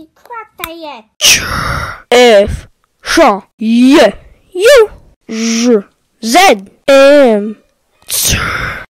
I kwata je. F, Š, J, J, Ž, Z, M, C.